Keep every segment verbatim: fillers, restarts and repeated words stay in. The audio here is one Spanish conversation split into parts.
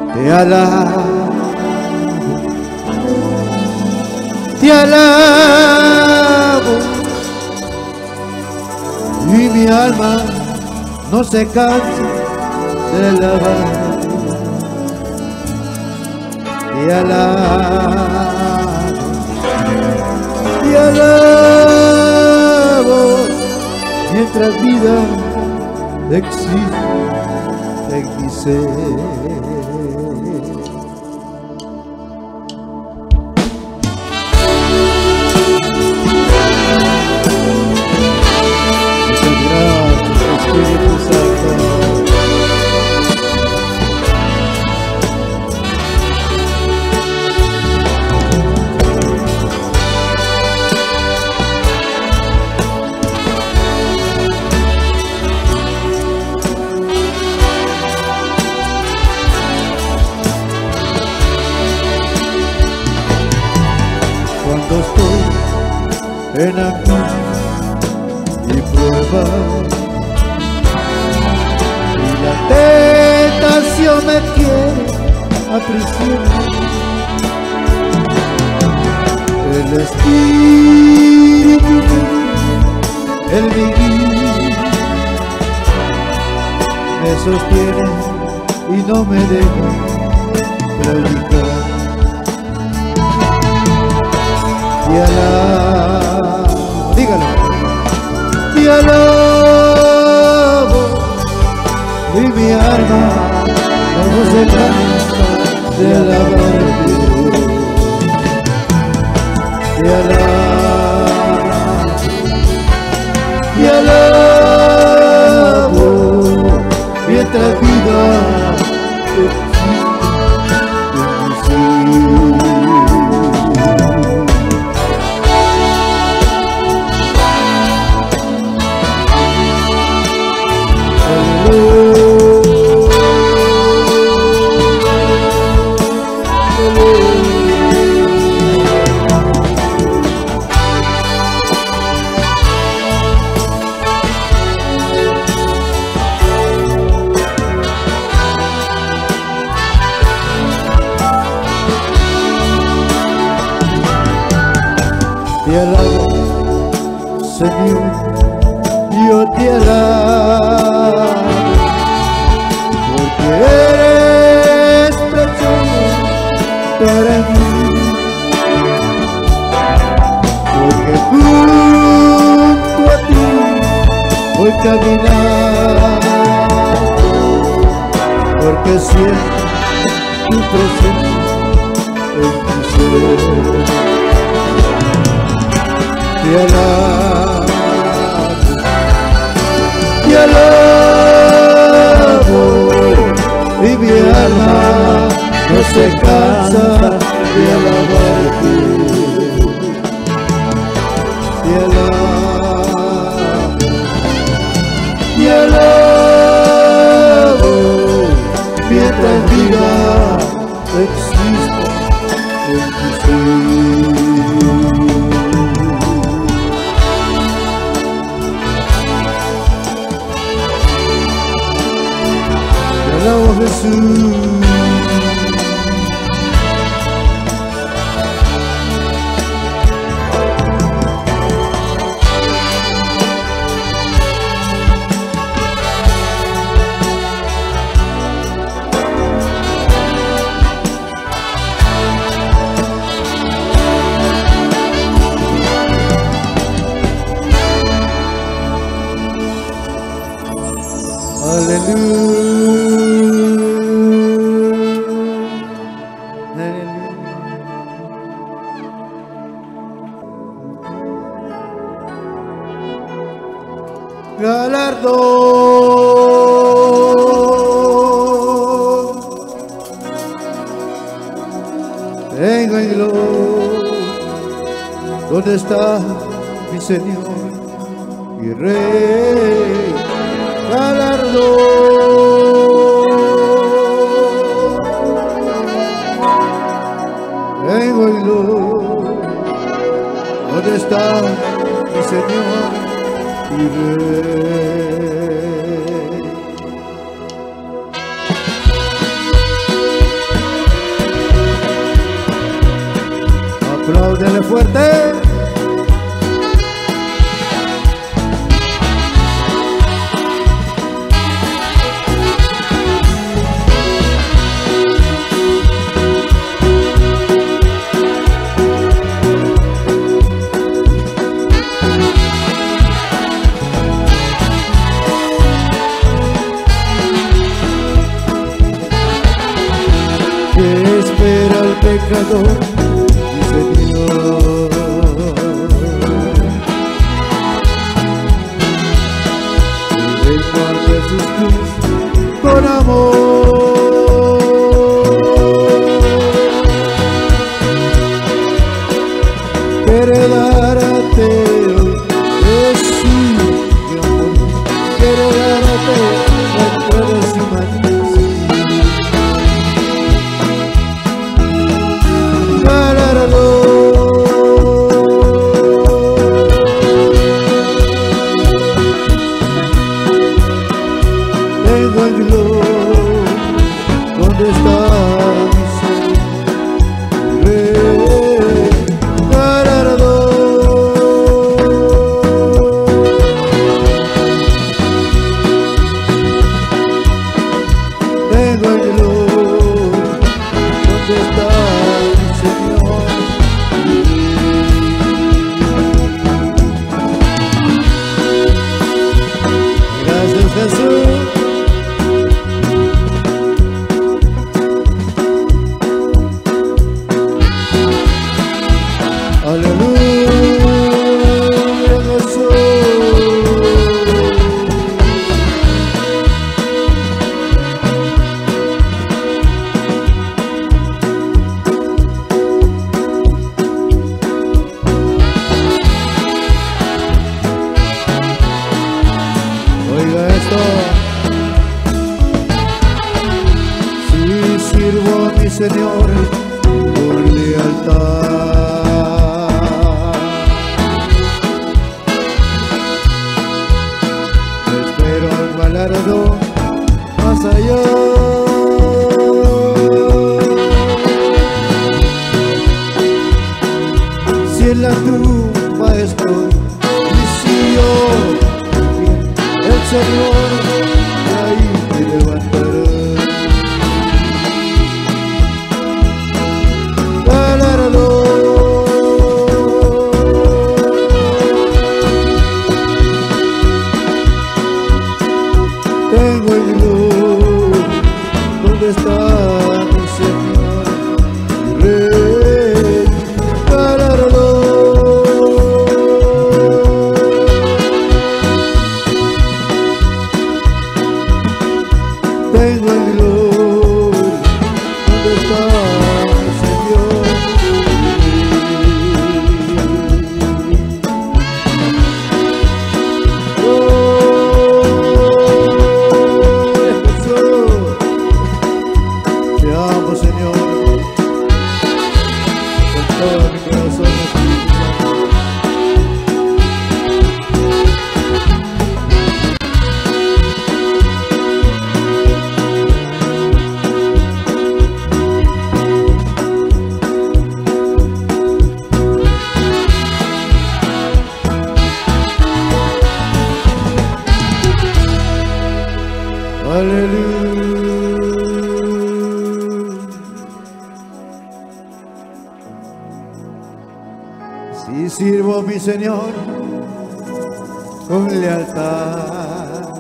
Te alabo, te alabo, y mi alma no se cansa de alabar. Te alabo, te alabo, mientras vida existe en mi ser. Espíritu Santo, cuando estoy en angustia y prueba, la tentación me quiere aprisionar, el Espíritu, el vivir, me sostiene y no me deja claudicar. Te alabo, dígalo, te alabo, y mi alma no se cansa de alabarte. Te alabo, te alabo, mientras vida existe en mi ser. Te alabo, Señor, yo te alabo, porque eres precioso para mí, porque junto a ti voy caminando, porque siento tu presencia en mi ser. Te alabo, te alabo, y mi alma no se cansa de alabarte. Te alabo, te alabo, mientras vida existe en tu ser. Oh Jesús, aleluya. Galardón tengo en gloria. ¿Dónde está mi Señor y Rey? Galardón tengo en gloria. ¿Dónde está mi Señor y Rey? pecador, mi Señor. Y vengo ante sus pies con amor. Quiero darte hoy, Jesús, mi amor. Quiero darte la próxima canción. Tengo el globo, ¿dónde está mi Señor? Rey, Galardón. Tengo el globo, ¿dónde está mi Señor? Gracias, Jesús. Aleluya, Jesús. Oiga esto. Si sirvo a mi Señor con lealtad, galardón más allá. Si en la tumba estoy y si yo bien, el Señor de ahí me levantará. Galardón. Tengo el globo, ¿dónde está mi Señor? Mi Rey, galardón. Tengo el globo, ¿dónde está mi Señor? Te amo, Señor, con todo mi corazón, Espíritu Santo. Aleluya. Si sirvo a mi Señor con lealtad,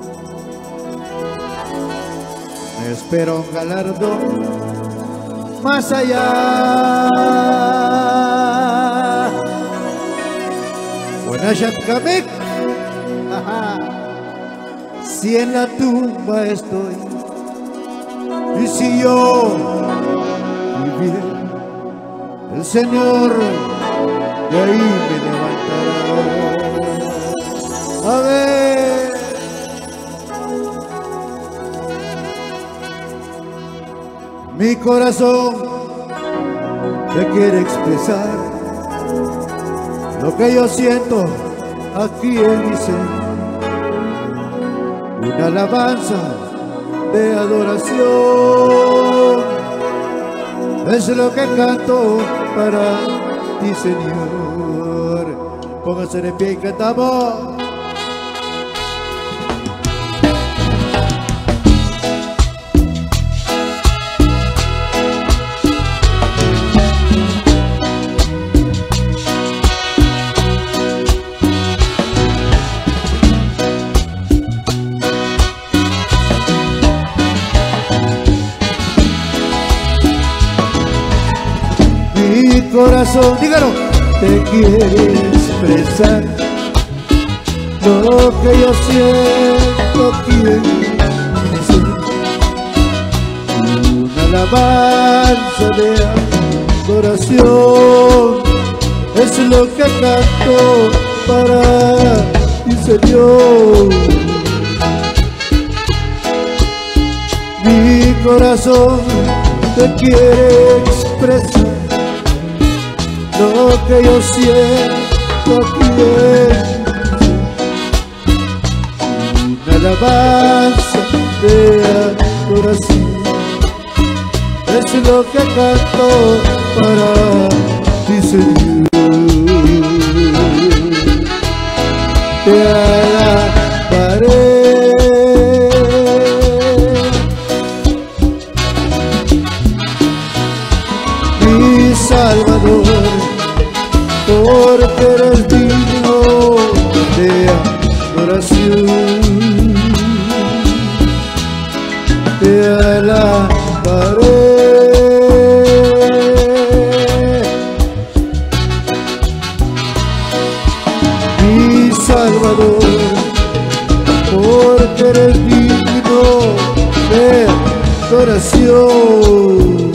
me espera un galardón más allá. Buenashat Kamek. Si en la tumba estoy y si yo viviré, el Señor de ahí me levantará. A ver, mi corazón te quiere expresar lo que yo siento aquí en mi ser. Una alabanza de adoración es lo que canto para ti, Señor. Póngase de pie y cantamos. Mi corazón, dígalo, te quiere expresar lo que yo siento, quiero ser una alabanza de adoración, es lo que canto para ti, Señor. Mi corazón te quiere expresar lo que yo siento, quiero una alabanza de adoración, es lo que canto para ti, Señor. Te alabaré, mi Salvador, porque eres digno de adoración. Te alabaré, mi Salvador, porque eres digno de adoración.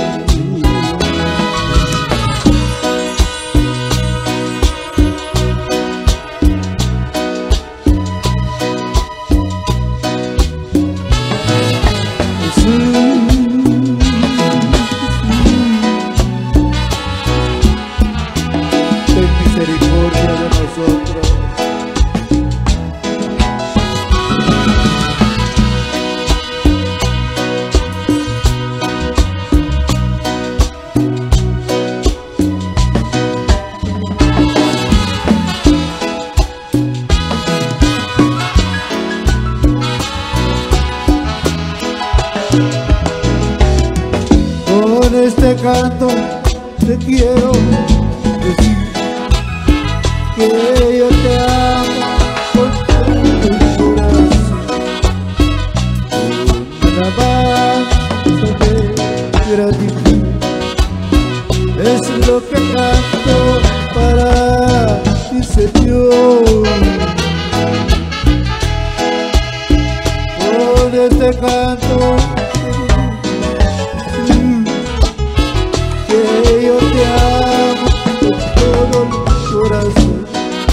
Con este canto te quiero decir que yo te amo con todo el corazón. Una alabanza de gratitud es lo que canto para ti, Señor. Con este canto que yo te amo con todo el corazón,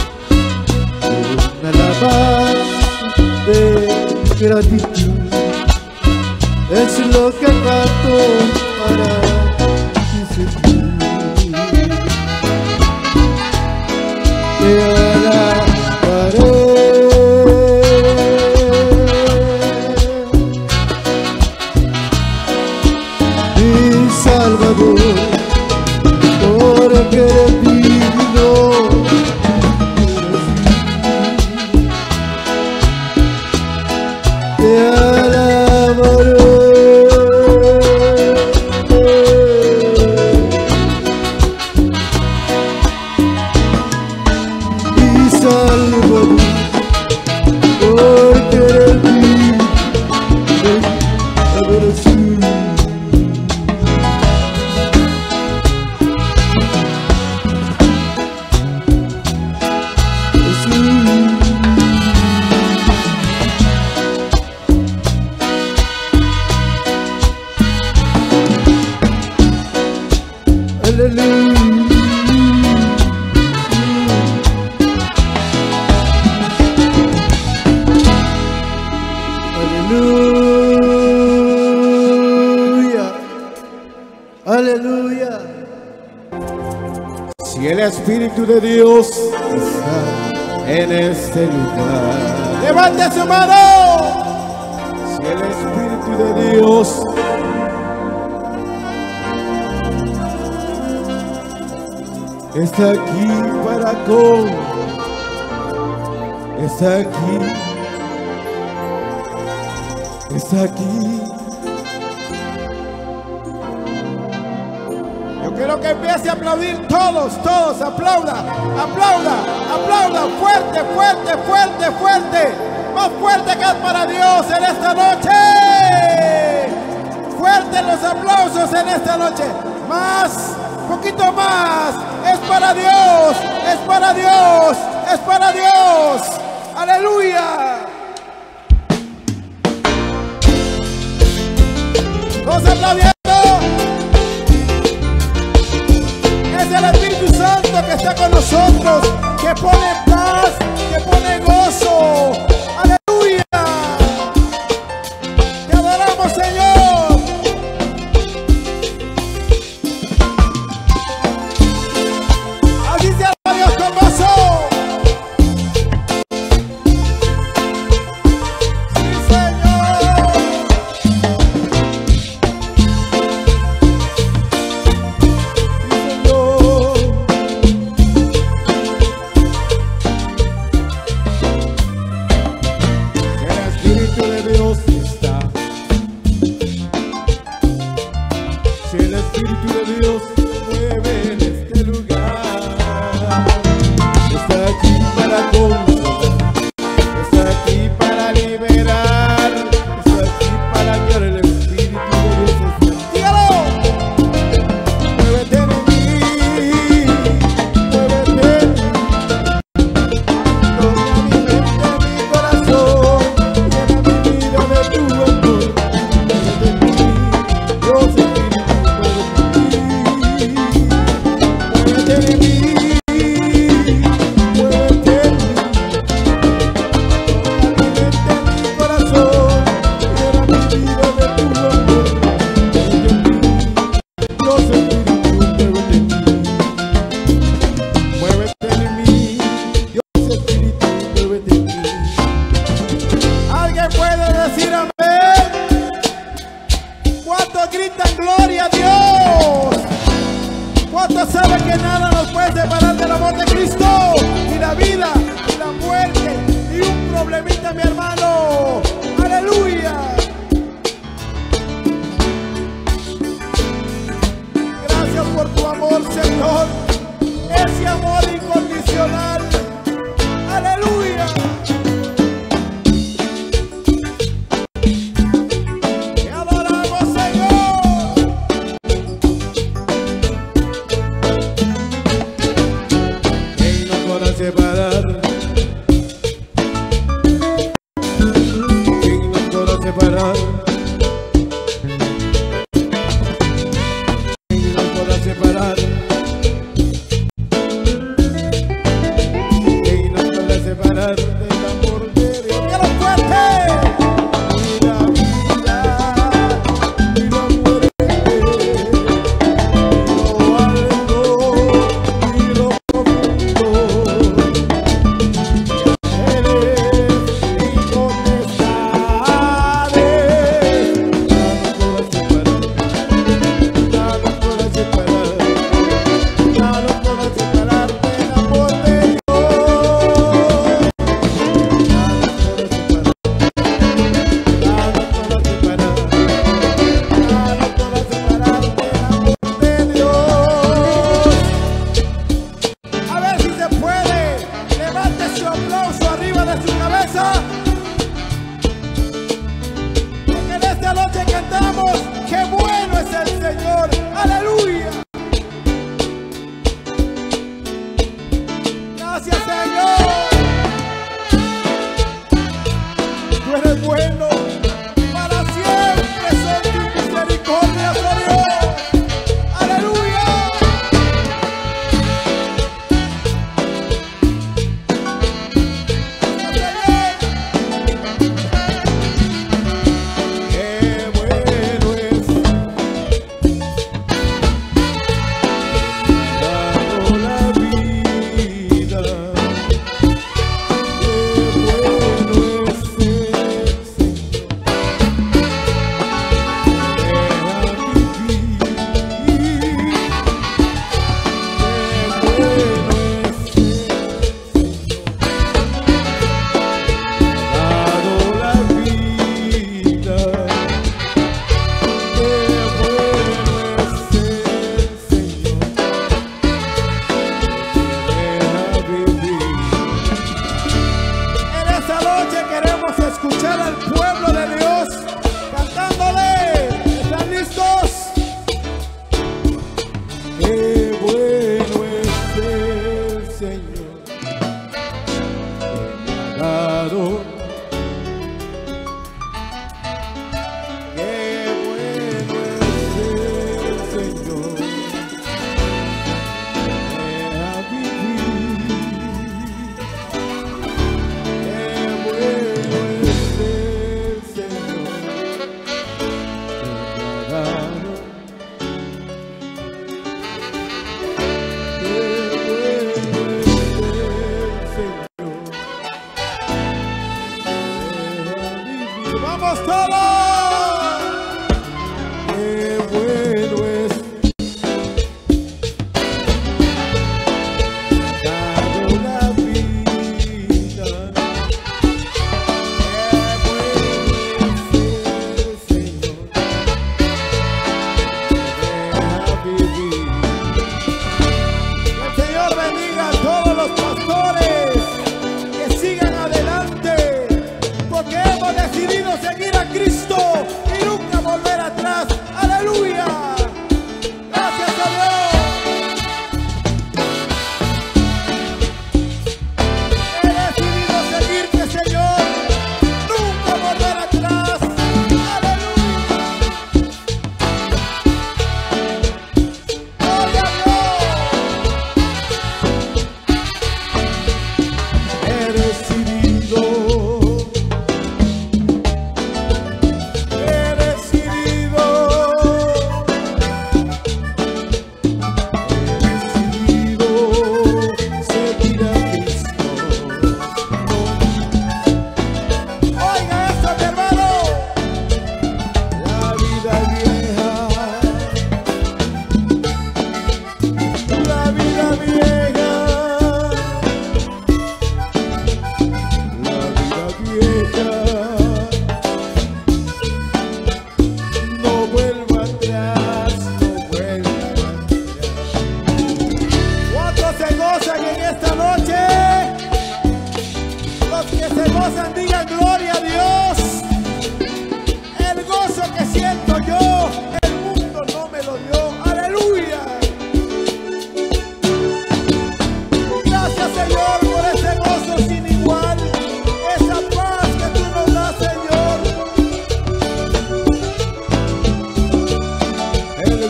una alabanza de gratitud es lo que canto para ti, Señor. Te alabaré, mi Salvador, porque eres digno. Te alabaré, mi Salvador, porque eres digno de adoración. Aleluya, aleluya. Si el Espíritu de Dios está en este lugar, levante su mano. Si el Espíritu de Dios está aquí para con, está aquí, está aquí. Yo quiero que empiece a aplaudir todos, todos, aplauda, aplauda, aplauda, fuerte, fuerte, fuerte, fuerte, más fuerte que es para Dios en esta noche. Fuerte los aplausos en esta noche, más poquito más. Es para Dios, es para Dios, es para Dios. Aleluya. Todos aplaudiendo. Es el Espíritu Santo que está con nosotros, que pone paz, que pone gozo. Aleluya. Te adoramos, Señor. Así se alaba a Dios con gozo.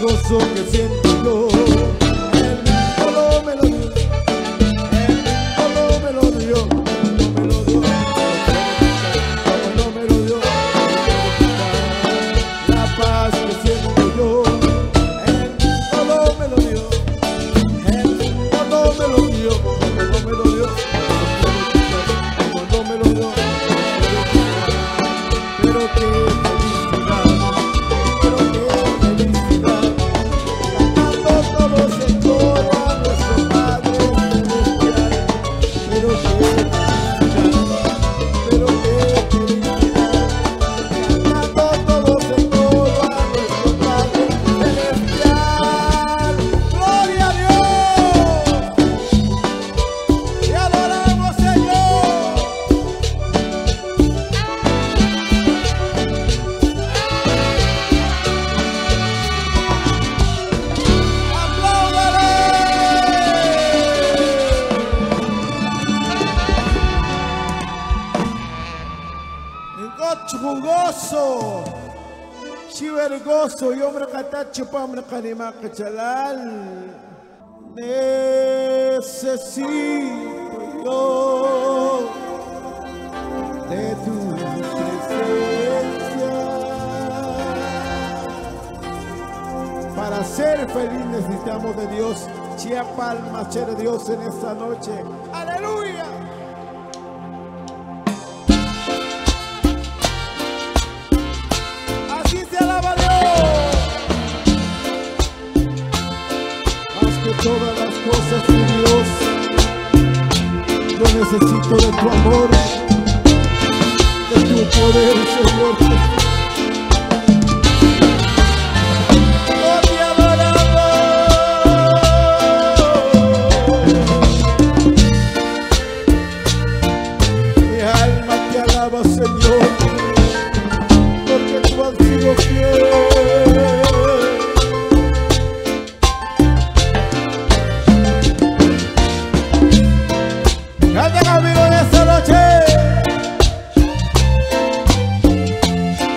gozo que siento yo. Él solo me lo dio, Él solo me lo dio, no me lo dio, como no me lo dio. La paz que siento yo, Él solo me lo dio, Él solo me lo dio, como no me lo dio, como no me lo dio. Pero qué felicidad, pero qué felicidad, cantando todos en coro a nuestro Padre Celestial. Pero qué felicidad, pero qué felicidad, cantando todos en coro a nuestro Padre Celestial. ¡Gloria a Dios! ¡Te adoramos, Señor! Jugoso, chivergoso, y hombre catacho, hombre canima cachalal. Necesito yo de tu presencia. Para ser feliz necesitamos de Dios. Chia palmas, chere Dios en esta noche. ¡Aleluya! Todas las cosas, mi Dios, yo necesito de tu amor, de tu poder, Señor. Oh, te adoramos. Mi alma te alaba, Señor, porque tú has sido fiel. Canta conmigo en esta noche.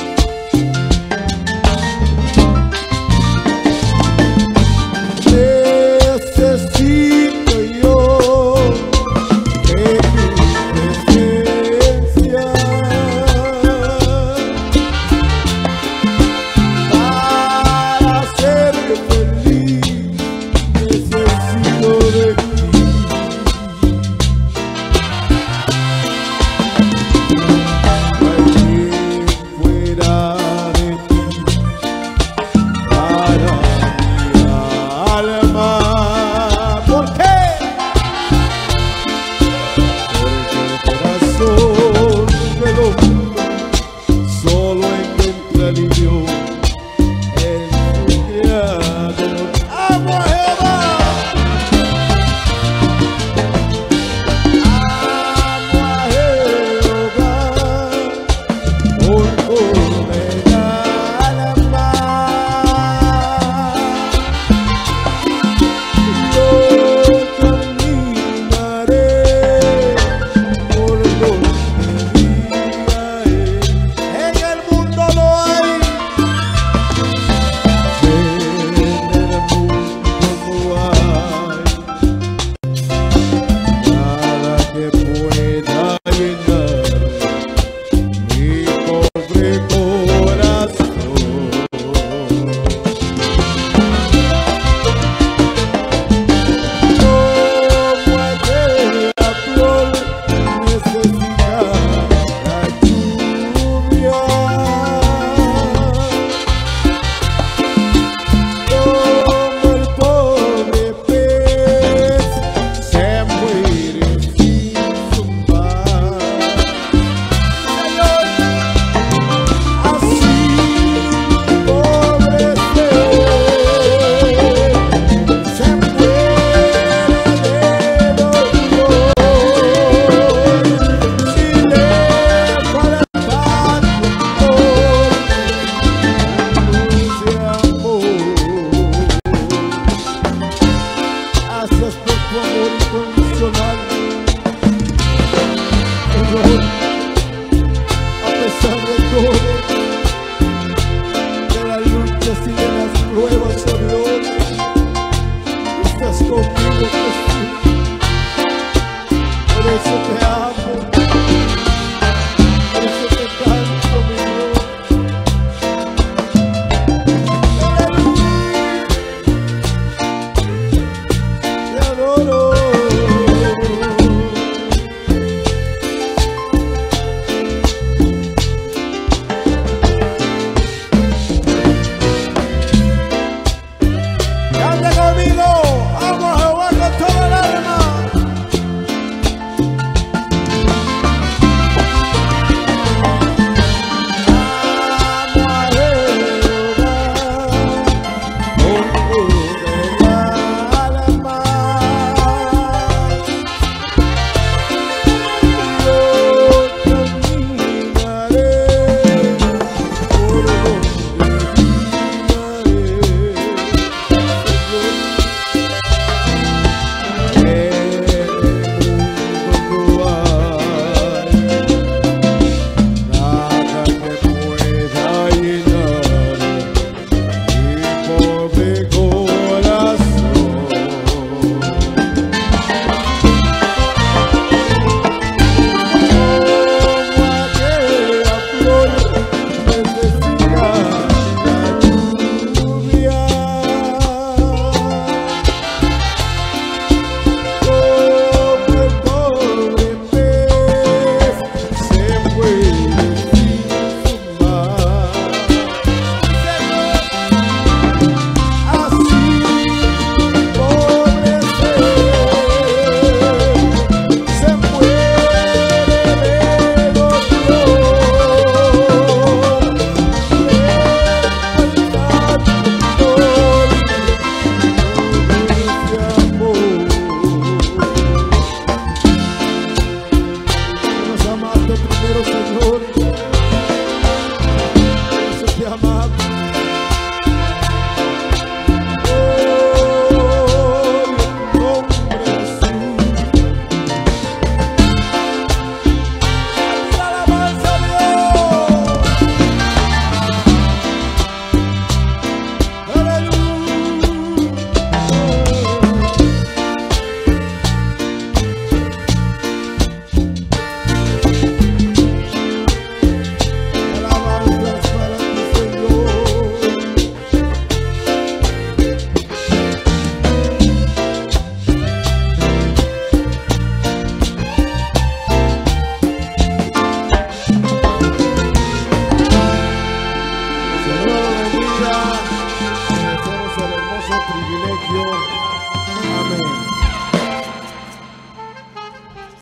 privilegio. Amén.